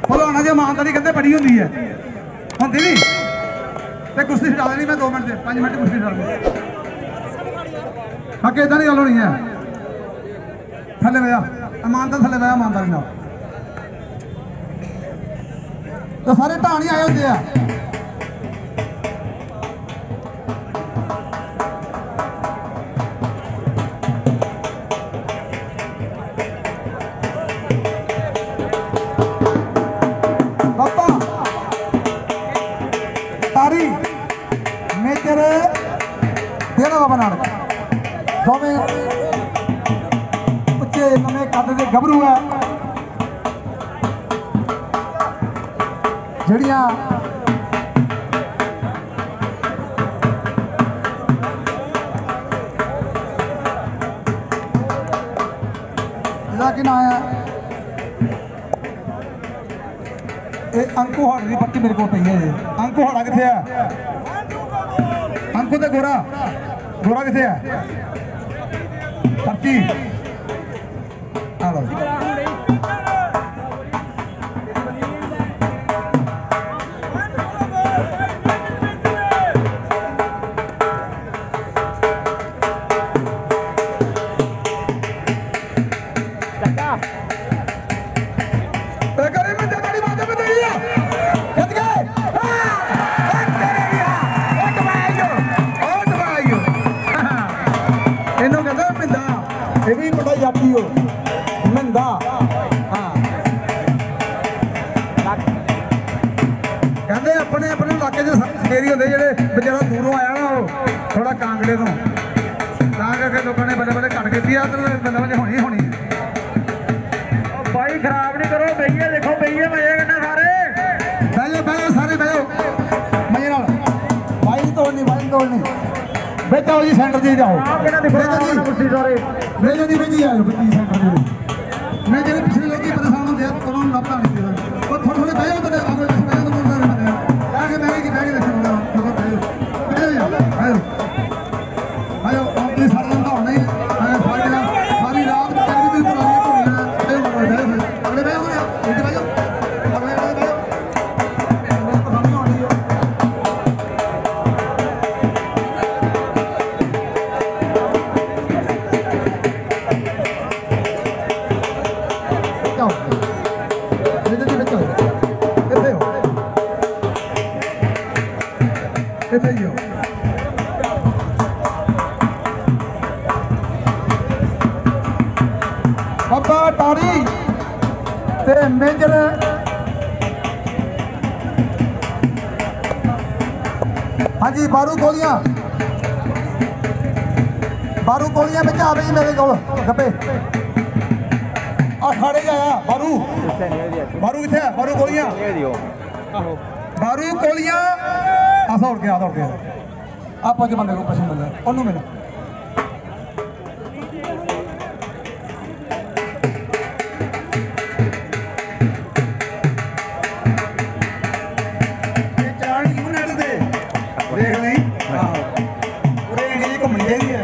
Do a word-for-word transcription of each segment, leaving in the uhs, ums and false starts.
भलवाना जी इमानदारी कहते बड़ी होंगी है होंगी नहीं तो कुश्ती छड़ा देनी मैं दो मिनट से पाँच मिनट कुश्ती छड़ा दूँ बाकी इदा नहीं गल होनी है थले बया इमानदार थले बया इमानदारी ना तो सारे ढाणी आए होंगे आ मेजर डेरा बाबा नानक दोवें उच्चे नवे कद के गभरू है जड़ियां कि ना है ये अंकु हाड़ की पट्टी मेरे को पई है अंकु हाड़ा किथे है अंकु तो गोरा गोरा किथे है पर्ची आ लो ये भी बड़ा जाती हो मंदा हाँ कहते अपने अपने इलाके शेरी होंगे जो बेचारा दूरों आया ना वो थोड़ा कांगड़े तो करके लोगों ने बल्ले बल्ले कट के दिया तो बल्ले होनी होनी भाई खराब नहीं करो बइये देखो बइये मजे करना सारे बहजो बहजो सारे बहजो मजे नाल भाई तोड़नी भाई तोड़नी बेटा जी सेंटर जी जाओ मेरे जी बेटी आयो बत्ती सेंटर जी मैं जेरे पिछले लोग परेशान होंगे उन्होंने लापता नहीं किया और थोड़े थोड़े बहजो तो आगे बहजो तो बहुत सारे बंदे आगे बहगे की बहगे देखो खबर बहजो बहजो बहजो आयो अपनी सारे जनता होना ही सारी सारी रात तक भी पुरानी घूमना बहजो अगले बहजो इधर बहजो अगले बहजो बाबा टारी ते मेजर हाँ जी बारू गोलियां बारू गोलियां में आ रही मेरे को गप्पे अखाड़े जाया बारू बारू किथे है बारू गोलियां बारू गोलियां आ दौड़ के आ दौड़ के आप पांच बंदे को पसंद मिल ओनू मिला देख नहीं पूरे इंडिया घूमनी चाहिए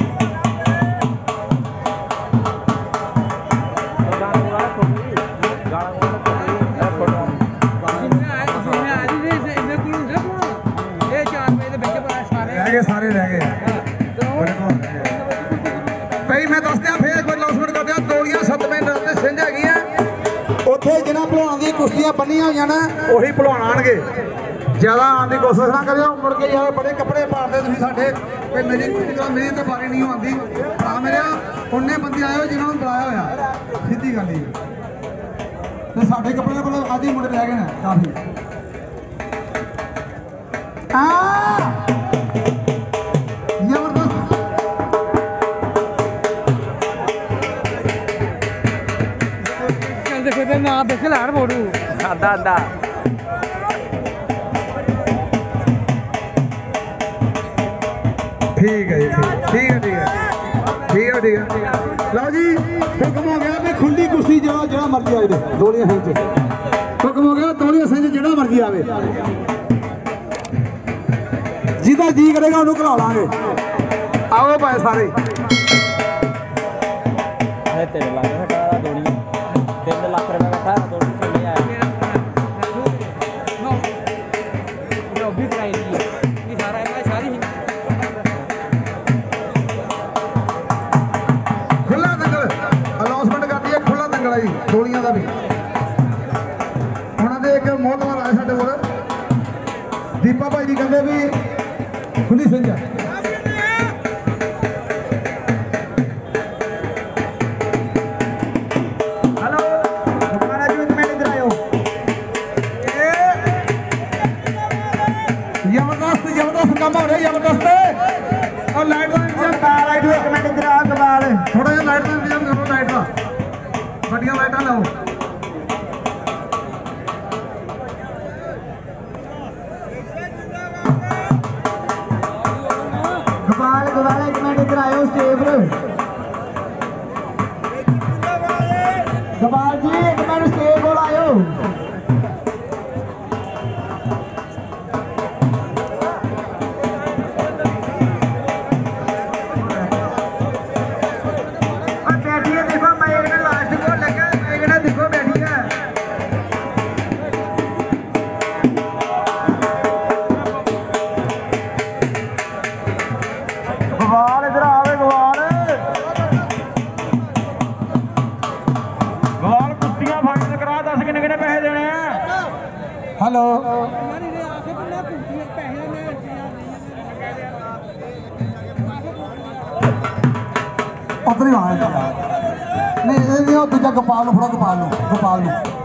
रह गए सारे रह गए कई मैं दस दिया फिर एक बार अनाउंसमेंट कर दिया गोलियां सतवें नंबर सिंह है उत्थे जिन्हां भलवान दी कुश्तियां बन्नियां होईयां ना उही भलवान आउणगे ज्यादा आने की कोशिश ना करियो मुड़ के यार बड़े कपड़े पाते तुम साढ़े मेरी मेरी तो बारी नहीं आती आ मेरे उन्ने बंदे आए जिन्होंने बुलाया होया सीधी गल ही तो साढ़े कपड़े को आदि मुंडे रह गए हैं काफी जबरदस्त ना देख लाड़ मोड़ू आधा आधा ठीक है ठीक ठीक है ठीक है ठीक है ठीक है लो जी हुक्म हो गया भी खुली कुश्ती जरा जरा मर्जी आए दोलिया सिंह हुक्म हो गया दोलिया सिंह जरा मर्जी आवे जिदा जी करेगा उन्होंने घला लांगे आओ पाए सारे तीन लाख रुपए का था ਮੋਹਤਵਾਰ ਆਏ ਸਾਡੇ ਕੋਲ ਦੀਪਾ ਭਾਈ ਜੀ ਕਹਿੰਦੇ ਵੀ ਖੁੱਲੀ ਸਿੰਘ ਆ ਹੈਲੋ ਦੁਬਾਰਾ ਜੀ ਇੱਕ ਮਿੰਟ ਇਧਰ ਆਇਓ ਜ਼ਬਰਦਸਤ ਜ਼ਬਰਦਸਤ ਕੰਮ ਹੋ ਰਿਹਾ ਜ਼ਬਰਦਸਤ और लाइट का इंतजाम लाइट एक मिनट इधर आ कमाल थोड़ा जिहा लाइट का इंतजाम करो लाइट का बढ़िया लाइटा लाओ कमाल कमाल एक मिनट इधर आयो स्टेज पर कमाल जी एक मिनट स्टेज पर आयो हेलो उधर ही आए नहीं दूजा गोपाल फड़ो गोपाल गोपाल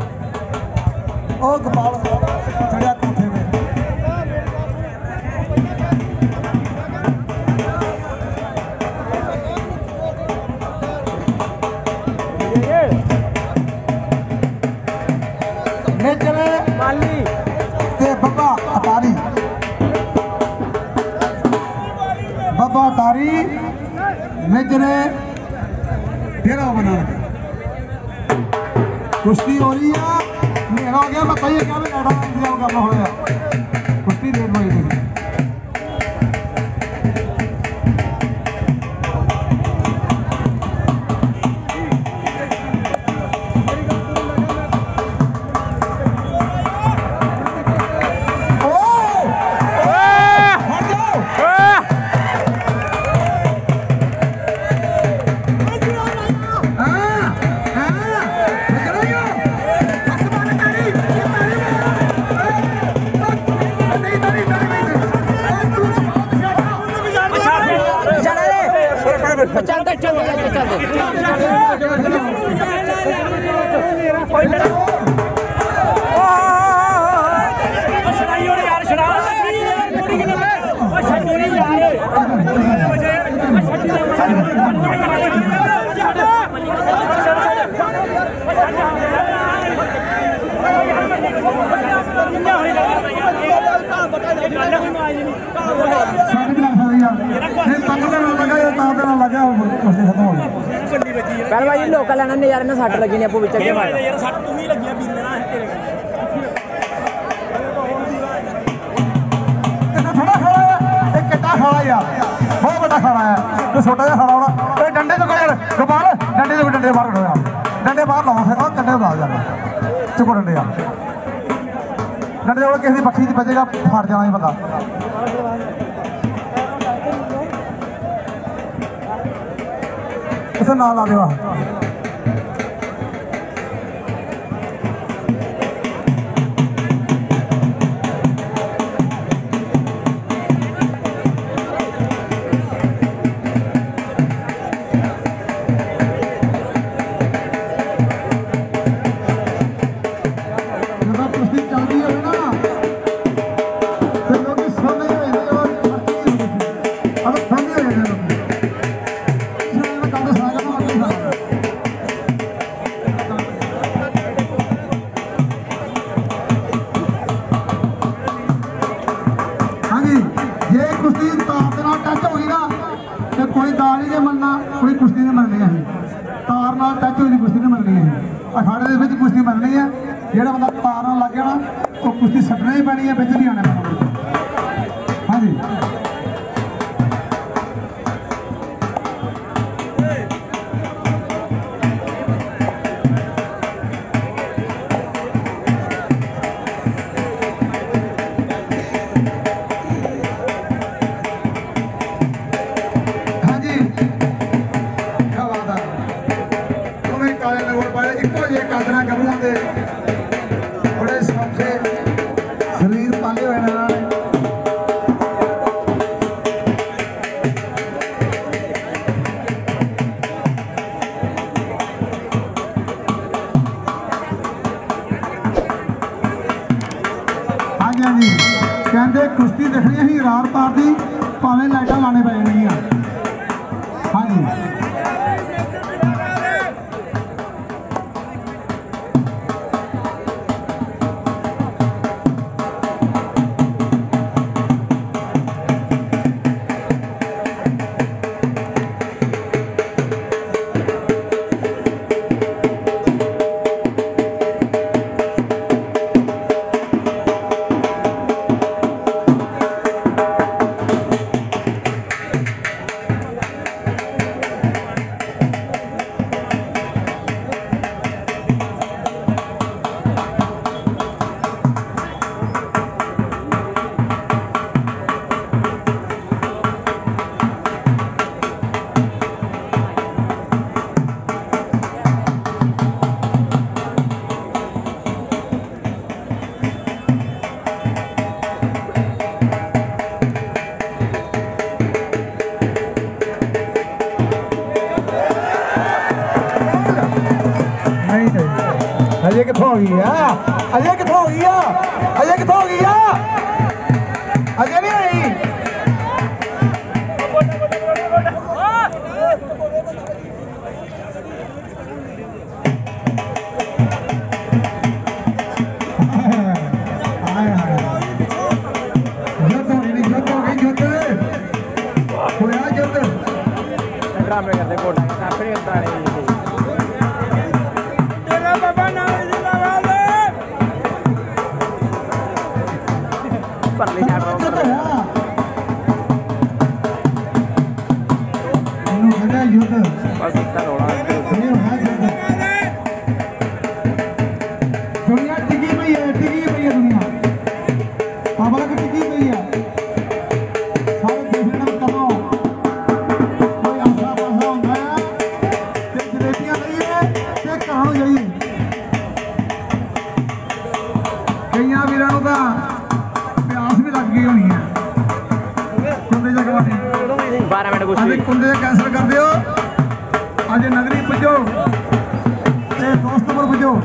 ओ गोपाल चढ़िया कोठे में चले माली बब्बा अटारी बब्बा अटारी मेजरे डेरा बना कुश्ती हो रही है मेरा हो गया बताइए क्या भी लड़ा इंतजाम करना हो गया कुश्ती डेढ़ बजे तक चलते चलते पहले भाई लोकल लेना नहीं यार ना सट लगी नहीं आपको बिच के मार यार सट तू ही लगी बीन ना तेरे थोड़ा खड़ा है एक कटा खड़ा यार बहुत बड़ा खड़ा है तो छोटा सा खड़ा होना ए डंडे तो यार गोपाल डंडे तो डंडे बाहर करो यार डंडे बाहर लाओ फिर डंडे बाहर जाना चुको डंडे यार डंडे वाला किसी पक्षी से बचेगा फट जाना ही बंदा इसे ना ला देवा कोई दाल ही नहीं मनना कोई कुश्ती नहीं मननी है तार नाल टच हुई कुश्ती नहीं मननी है अखाड़े दे विच कुश्ती मननी है जेड़ा बंदा तार नाल लग गया ना वो कुश्ती सटना ही पैनी है बिच नहीं आना पैना हाँ जी काले नगोर पाए इको जे कादना गबला दे बड़े शौक से हाँ जी कहते कुश्ती देखनी अं रात पार की भावें लाइटा लाने पै जाएंगे हाँ जी अजय कितों हो गई है अजय कितों हो गई है अजय कितों हो गई है अजय नहीं आई ड्रामे करते कोटा काफी करता है दुनिया टिकी पई है टिकी पई है दुनिया पब्लिक टिकी पई है सारे देखने में करो कोई आशा पासा होता है ते जलेबियां नहीं है ते कहां जाइए कईयां वीरां नूं तां प्यास भी लग गई होनी है कुंदे जा के बारह मिनट कुछ अभी कुंदे कैंसिल कर दियो अज नगरी पुजो ते दोस्तपुर पुजो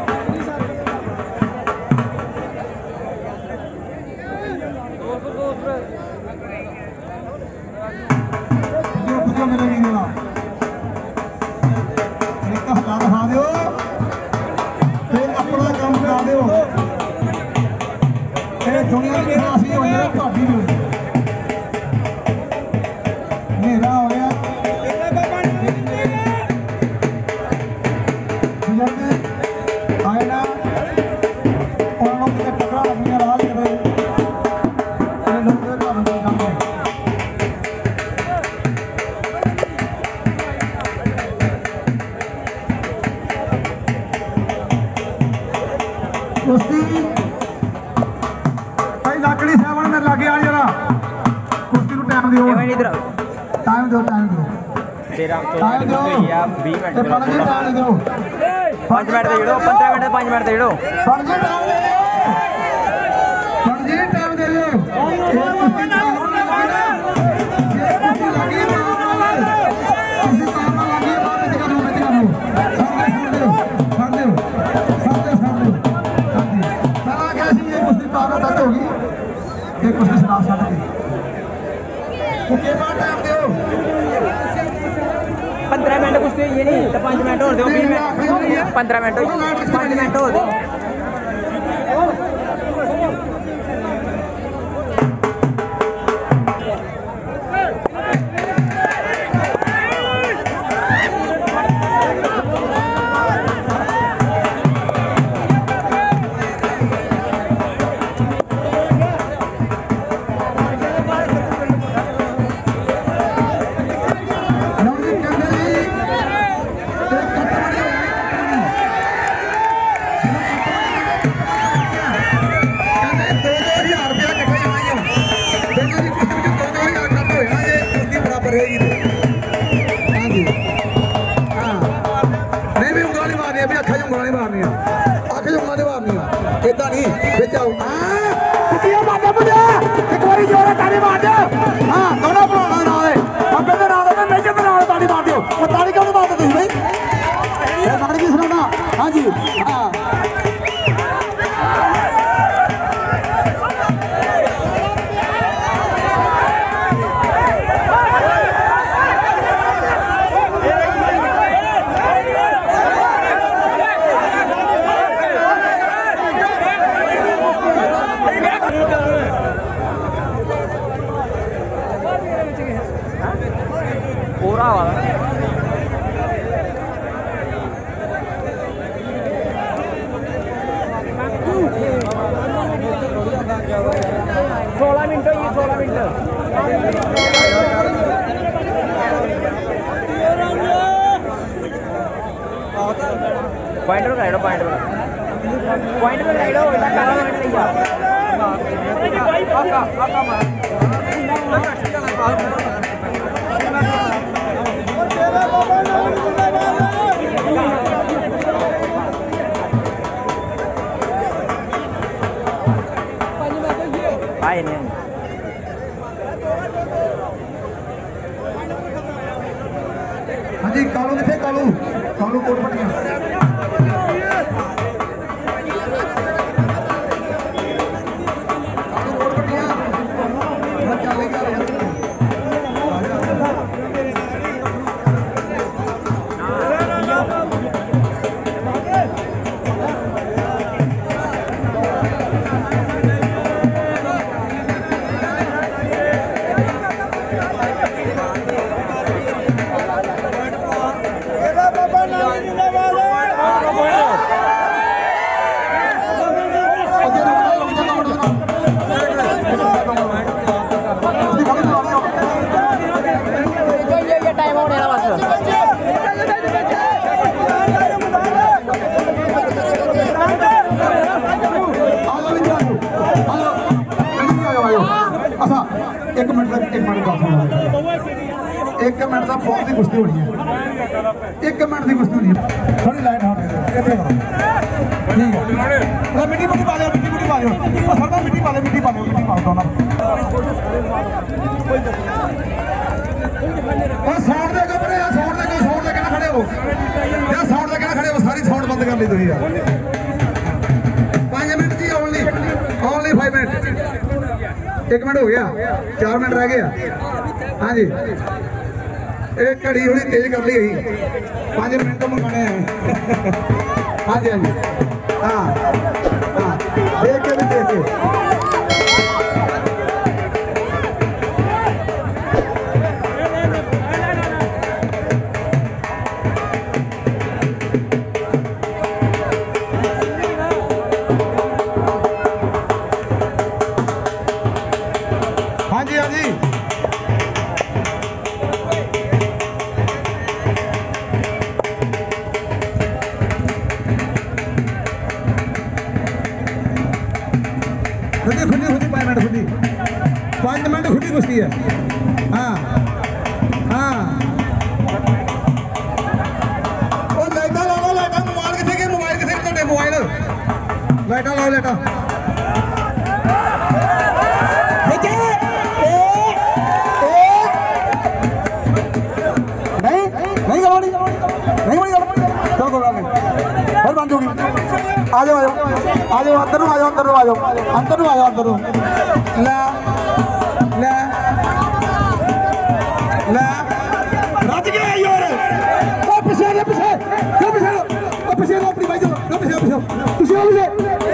मेरे वीर वाला एक हटा दिखा दो अपना काम करा दो दुनिया की खलासी हो जाए भाभी भी मेरा होया आए ना और टकरा अपनी राज करे कुश्ती भाई लाकड़ी साहब मेरे लागे आ जरा कुश्ती को टाइम दियो टाइम दो टाइम दो टाइम दो बीस मिनट टाइम दो पांच मिनट दे दो पंद्रह मिनट पांच मिनट दे दो सर जी टाइम दे सर जी टाइम दे दो ये कुश्ती ये कुश्ती लगी मार कुश्ती काम ना लगी मार में करो में करो सर दे सर दे सर दे सर दे सारा कैसी ये कुश्ती तारा तक होगी ये कुश्ती सुना सकती ओके बार टाइम दो पंद्रह मिनट कुछ ये नहीं तो पाँच मिनट और दो बीस मिनट पंद्रह मिनट पाँच मिनट और दो हाँ जी हाँ पॉइंट पे राइड हो इतना काला पॉइंट नहीं आ आका आका मार आए नहीं हाँ जी कालू कितने कालू कालू कोट पटिया एक मिनट तक एक मिनट एक मिनट तक बहुत ही कुश्ती होनी है एक मिनट की कुश्ती होनी है थोड़ी लाइट हाँ ठीक है मिट्टी मुट्टी पा दो मिट्टी मुट्टी पा दो सर मिट्टी पा दो मिट्टी पा दो मिट्टी पा दो साउंड दे कपड़े साउंड दे साउंड दे कहना खड़े हो यार साउंड दे कहना खड़े हो सारी साउंड बंद कर ली तुम यार पाँच मिनट जी ओनली ओनली फाइव मिनट एक मिनट हो गया चार मिनट रह गया हाँ जी एक घड़ी थोड़ी तेज कर ली गई पाँच मिनट तो मंगाने हैं हाँ जी हाँ जी हाँ हाँ देख के भी देख के हाँ जी हाँ जी खुदी खुदी खुदी पाँच मिनट खुदी पाँच मिनट खुदी कुश्ती है हाँ हाँ और लाइटा ला लो लाइटा मोबाइल कितने के मोबाइल कितने के तो मोबाइल लाइटा लाओ लाइटा नहीं नहीं करवानी नहीं बनी चलो कोई बात नहीं फिर बंद होगी आ जाओ आ जाओ आ जाओ अंदर आ जाओ अंदर आ जाओ अंदर आ जाओ अंदर ला ला ला रज गया यार ओ पीछे पीछे क्यों पीछे ओ पीछे अपनी भाई जो पीछे पीछे पीछे पीछे